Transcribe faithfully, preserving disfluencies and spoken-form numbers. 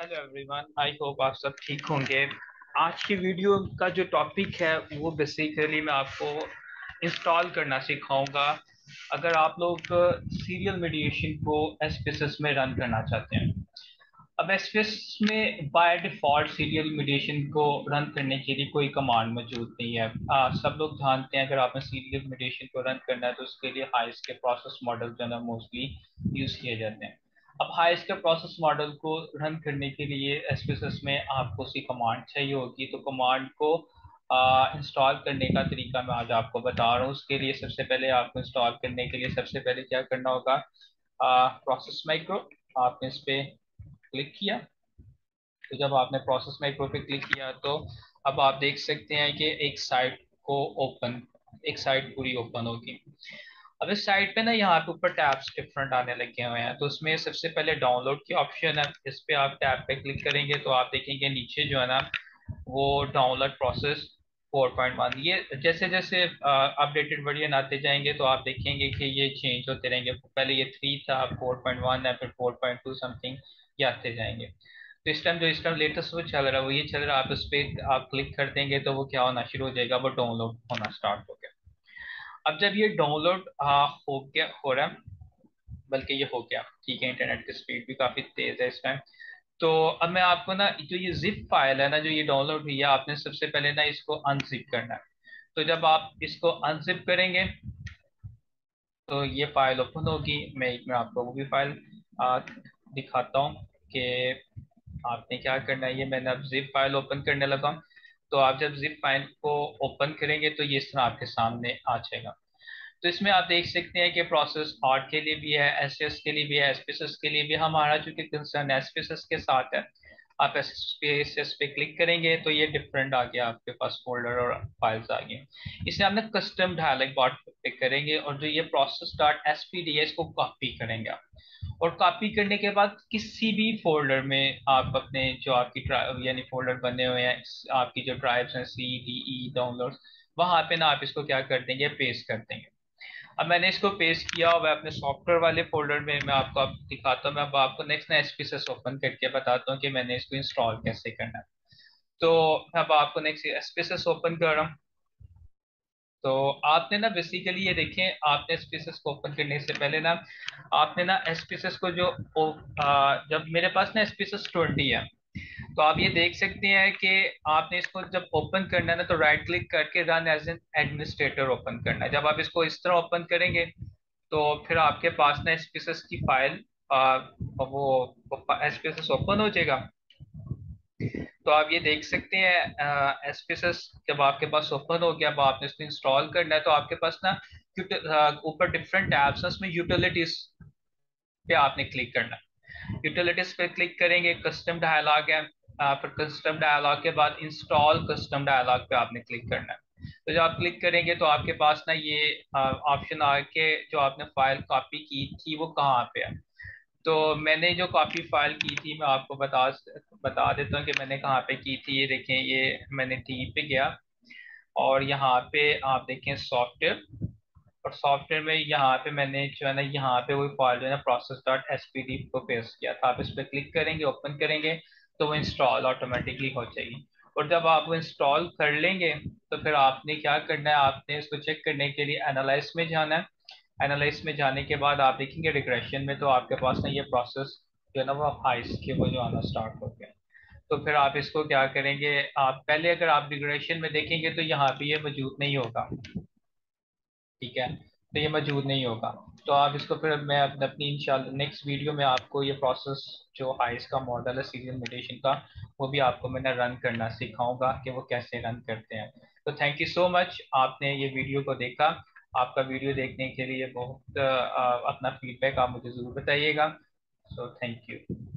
Hello everyone, I hope आप सब ठीक होंगे। आज की वीडियो का जो टॉपिक है वो बेसिकली मैं आपको इंस्टॉल करना सिखाऊंगा। अगर आप लोग सीरियल मीडिएशन को एसपीएसएस में रन करना चाहते हैं। अब एसपीएस में बाय डिफॉल्ट सीरियल मीडिएशन को रन करने के लिए कोई कमांड मौजूद नहीं है। आ, सब लोग जानते हैं अगर आपने सीरियल मीडिएशन को रन करना है तो उसके लिए हाइस के प्रोसेस मॉडल जो है ना मोस्टली यूज किए जाते हैं। अब हाइस के प्रोसेस मॉडल को रन करने के लिए एसपीएस में आपको सी कमांड चाहिए होगी, तो कमांड को इंस्टॉल करने का तरीका मैं आज आपको बता रहा हूँ। उसके लिए सबसे पहले आपको इंस्टॉल करने के लिए सबसे पहले क्या करना होगा, प्रोसेस माइक्रो आपने इस पे क्लिक किया। तो जब आपने प्रोसेस माइक्रो पे क्लिक किया तो अब आप देख सकते हैं कि एक साइट को ओपन एक साइट पूरी ओपन होगी। अब इस साइट पे ना यहाँ पे ऊपर टैब्स डिफरेंट आने लगे हुए हैं, तो उसमें सबसे पहले डाउनलोड की ऑप्शन है। इस पे आप टैब पे क्लिक करेंगे तो आप देखेंगे नीचे जो है ना वो download process four point one, ये जैसे जैसे अपडेटेड वर्जन आते जाएंगे तो आप देखेंगे कि ये चेंज होते रहेंगे। पहले ये थ्री था, फोर पॉइंट वन है, फिर फोर पॉइंट टू समथिंग ये आते जाएंगे। तो इस टाइम जो इस टाइम लेटेस्ट वो चल रहा है वो ये चल रहा है। आप उस पर आप क्लिक कर देंगे तो वो क्या होना शुरू हो जाएगा, वो डाउनलोड होना स्टार्ट हो गया। अब जब ये डाउनलोड हो गया हो रहा है, बल्कि ये हो गया, ठीक है, इंटरनेट की स्पीड भी काफी तेज है इस टाइम। तो अब मैं आपको ना जो ये जिप फाइल है ना जो ये डाउनलोड हुई है, आपने सबसे पहले ना इसको अनजिप करना है। तो जब आप इसको अनजिप करेंगे तो ये फाइल ओपन होगी। मैं एक में आपको वो भी फाइल आ, दिखाता हूँ कि आपने क्या करना है। ये मैंने अब जिप फाइल ओपन करने लगा हूं। तो आप जब जिप फाइल को ओपन करेंगे तो ये इस तरह आपके सामने आ जाएगा। तो इसमें आप देख सकते हैं कि प्रोसेस हार्ट के लिए भी है, एसएस के लिए भी है, एसपीएस के लिए भी। हमारा चूंकि कंसर्न एसपीएस के साथ है, आप एसपीएस पे क्लिक करेंगे तो ये डिफरेंट आ गया, आपके पास फोल्डर और फाइल्स आ गए। इसमें आपने कस्टम डायलॉग बॉक्स पे करेंगे और जो ये प्रोसेस डॉट एसपीडी है इसको कॉपी करेंगे आप। और कॉपी करने के बाद किसी भी फोल्डर में आप अपने जो आपकी ट्राइब यानी फोल्डर बने हुए हैं, आपकी जो ट्राइब्स हैं सी डी ई डाउनलोड्स, वहां पे ना आप इसको क्या कर देंगे, पेस्ट कर देंगे। अब मैंने इसको पेस्ट किया हुआ है अपने सॉफ्टवेयर वाले फोल्डर में। मैं आपको अब दिखाता हूँ, मैं अब आपको नेक्स्ट ना एसपीएस ओपन करके बताता हूँ कि मैंने इसको इंस्टॉल कैसे करना है। तो अब आपको नेक्स्ट एसपीएस ओपन कर रहा हूँ। तो आपने ना बेसिकली ये देखें, आपने एसपीएस को ओपन करने से पहले ना आपने ना एसपीएस को जो ओ, आ, जब मेरे पास ना एसपीएस ट्वेंटी है, तो आप ये देख सकते हैं कि आपने इसको जब ओपन करना है ना तो राइट क्लिक करके run as an administrator open करना है। जब आप इसको इस तरह ओपन करेंगे तो फिर आपके पास ना एसपीएस की फाइल आ, वो एसपीएस ओपन हो जाएगा। तो आप ये देख सकते हैं एसपीएस जब आपके पास ओपन हो गया, अब आपने इसको इंस्टॉल करना है तो आपके पास ना ऊपर डिफरेंट टैब्स हैं, उसमें यूटिलिटीज पे आपने क्लिक करना है। यूटिलिटीज पे क्लिक करेंगे, कस्टम डायलॉग है, आ, फिर कस्टम डायलॉग के बाद इंस्टॉल कस्टम डायलॉग पे आपने क्लिक करना है। तो जब आप क्लिक करेंगे तो आपके पास ना ये ऑप्शन आ के जो आपने फाइल कॉपी की थी वो कहाँ पे है। तो मैंने जो कॉपी फाइल की थी मैं आपको बता बता देता हूँ कि मैंने कहाँ पे की थी। ये देखें, ये मैंने टी पे गया और यहाँ पे आप देखें सॉफ्टवेयर, और सॉफ्टवेयर में यहाँ पे मैंने जो है ना यहाँ पे वही फाइल जो है ना process dot S P D को पेस्ट किया था। आप इस पर क्लिक करेंगे, ओपन करेंगे तो वो इंस्टॉल ऑटोमेटिकली हो जाएगी। और जब आप वो इंस्टॉल कर लेंगे तो फिर आपने क्या करना है, आपने इसको चेक करने के लिए एनालाइज में जाना है। एनालाइज में जाने के बाद आप देखेंगे रिग्रेशन में, तो आपके पास ना ये प्रोसेस जो है ना वो हाइस के वो जो आना स्टार्ट हो गया। तो फिर आप इसको क्या करेंगे, आप पहले अगर आप रिग्रेशन में देखेंगे तो यहाँ पे ये मौजूद नहीं होगा, ठीक है, तो ये मौजूद नहीं होगा। तो आप इसको फिर मैं अपने अपनी इंशाल्लाह नेक्स्ट वीडियो में आपको ये प्रोसेस जो हाइस का मॉडल है सीरियल मेडिटेशन का, वो भी आपको मैंने रन करना सिखाऊंगा कि वो कैसे रन करते हैं। तो थैंक यू सो मच, आपने ये वीडियो को देखा। आपका वीडियो देखने के लिए बहुत अ, अपना फीडबैक आप मुझे ज़रूर बताइएगा। So thank you.